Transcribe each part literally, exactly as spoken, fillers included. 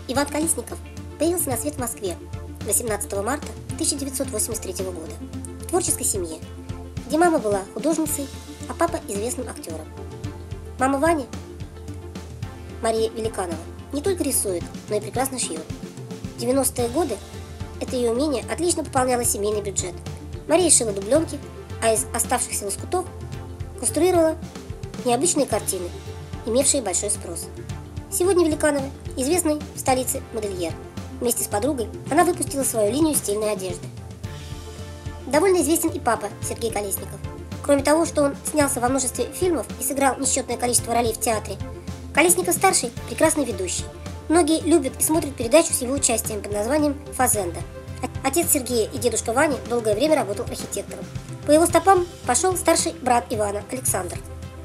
Иван Колесников появился на свет в Москве восемнадцатого марта тысяча девятьсот восемьдесят третьего года в творческой семье, где мама была художницей, а папа известным актером. Мама Вани, Мария Великанова, не только рисует, но и прекрасно шьет. В девяностые годы это ее умение отлично пополняло семейный бюджет. Мария шила дубленки, а из оставшихся лоскутов конструировала необычные картины, имевшие большой спрос. Сегодня Великанова известный в столице модельер. Вместе с подругой она выпустила свою линию стильной одежды. Довольно известен и папа Сергей Колесников. Кроме того, что он снялся во множестве фильмов и сыграл несчетное количество ролей в театре, Колесников-старший – прекрасный ведущий. Многие любят и смотрят передачу с его участием под названием «Фазенда». Отец Сергея и дедушка Вани долгое время работал архитектором. По его стопам пошел старший брат Ивана, Александр.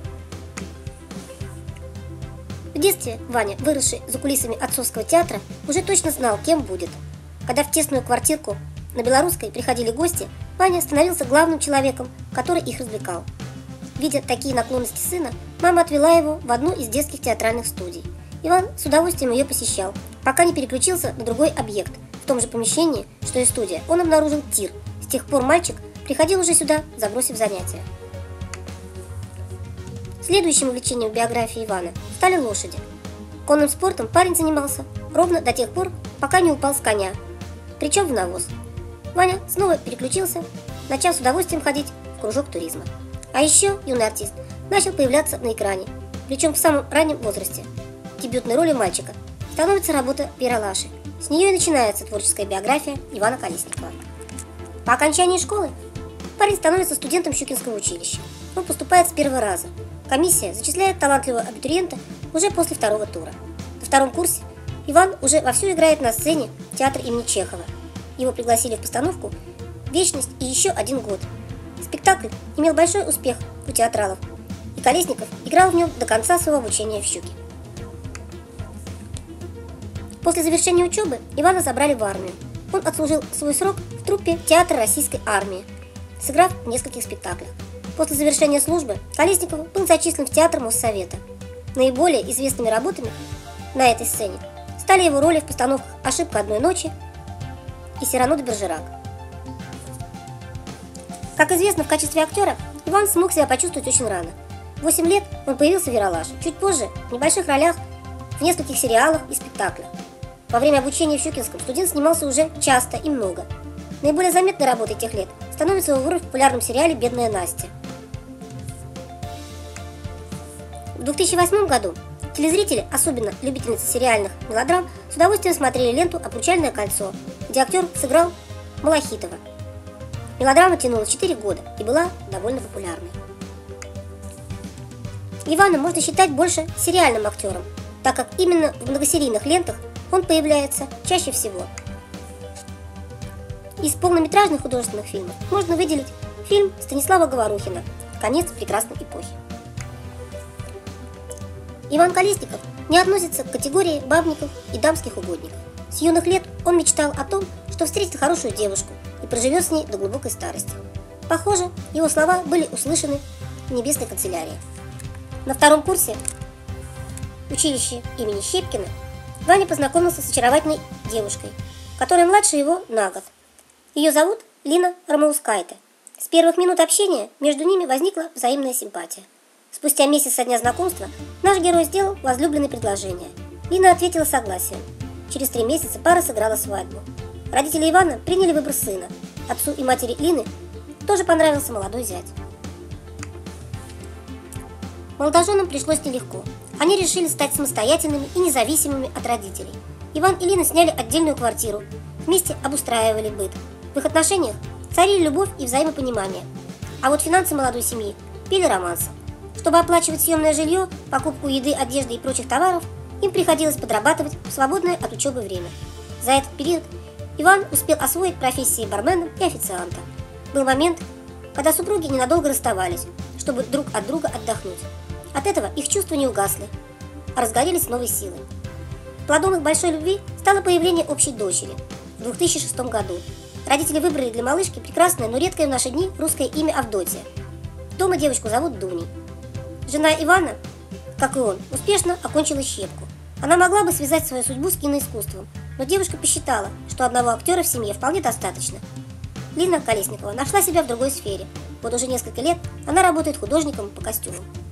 В детстве Ваня, выросший за кулисами отцовского театра, уже точно знал, кем будет. Когда в тесную квартирку на Белорусской приходили гости, Ваня становился главным человеком, который их развлекал. Видя такие наклонности сына, мама отвела его в одну из детских театральных студий. Иван с удовольствием ее посещал, пока не переключился на другой объект. В том же помещении, что и студия, он обнаружил тир. С тех пор мальчик приходил уже сюда, забросив занятия. Следующим увлечением в биографии Ивана стали лошади. Конным спортом парень занимался ровно до тех пор, пока не упал с коня, причем в навоз. Ваня снова переключился, начав с удовольствием ходить в кружок туризма. А еще юный артист начал появляться на экране, причем в самом раннем возрасте. Дебютной ролью мальчика становится работа в «Ералаше». С нее и начинается творческая биография Ивана Колесникова. По окончании школы парень становится студентом Щукинского училища. Он поступает с первого раза. Комиссия зачисляет талантливого абитуриента уже после второго тура. На втором курсе Иван уже вовсю играет на сцене театра имени Чехова. Его пригласили в постановку «Вечность» и еще один год. Спектакль имел большой успех у театралов, и Колесников играл в нем до конца своего обучения в Щуке. После завершения учебы Ивана забрали в армию. Он отслужил свой срок в труппе театра Российской армии, сыграв в нескольких спектаклях. После завершения службы Колесников был зачислен в театр Моссовета. Наиболее известными работами на этой сцене стали его роли в постановках «Ошибка одной ночи» и «Сирано де Бержерак». Как известно, в качестве актера Иван смог себя почувствовать очень рано. В восемь лет он появился в «Ералаше», чуть позже в небольших ролях в нескольких сериалах и спектаклях. Во время обучения в Щукинском студент снимался уже часто и много. Наиболее заметной работой тех лет становится его роль в популярном сериале «Бедная Настя». В две тысячи восьмом году телезрители, особенно любительницы сериальных мелодрам, с удовольствием смотрели ленту «Обручальное кольцо», где актер сыграл Малахитова. Мелодрама тянула четыре года и была довольно популярной. Ивана можно считать больше сериальным актером, так как именно в многосерийных лентах он появляется чаще всего. Из полнометражных художественных фильмов можно выделить фильм Станислава Говорухина «Конец прекрасной эпохи». Иван Колесников не относится к категории бабников и дамских угодников. С юных лет он мечтал о том, что встретит хорошую девушку и проживет с ней до глубокой старости. Похоже, его слова были услышаны в небесной канцелярии. На втором курсе училища имени Щепкина Ваня познакомился с очаровательной девушкой, которая младше его на год. Ее зовут Лина Ромаускайте. С первых минут общения между ними возникла взаимная симпатия. Спустя месяц со дня знакомства наш герой сделал возлюбленное предложение. Лина ответила согласием. Через три месяца пара сыграла свадьбу. Родители Ивана приняли выбор сына. Отцу и матери Лины тоже понравился молодой зять. Молодоженам пришлось нелегко. Они решили стать самостоятельными и независимыми от родителей. Иван и Лина сняли отдельную квартиру, вместе обустраивали быт. В их отношениях царили любовь и взаимопонимание. А вот финансы молодой семьи пели романсы. Чтобы оплачивать съемное жилье, покупку еды, одежды и прочих товаров, им приходилось подрабатывать в свободное от учебы время. За этот период Иван успел освоить профессии бармена и официанта. Был момент, когда супруги ненадолго расставались, чтобы друг от друга отдохнуть. От этого их чувства не угасли, а разгорелись с новой силой. Плодом их большой любви стало появление общей дочери в две тысячи шестом году. Родители выбрали для малышки прекрасное, но редкое в наши дни русское имя Авдотья. Дома девочку зовут Дуней. Жена Ивана, как и он, успешно окончила Щепку. Она могла бы связать свою судьбу с киноискусством, но девушка посчитала, что одного актера в семье вполне достаточно. Лина Колесникова нашла себя в другой сфере. Вот уже несколько лет она работает художником по костюмам.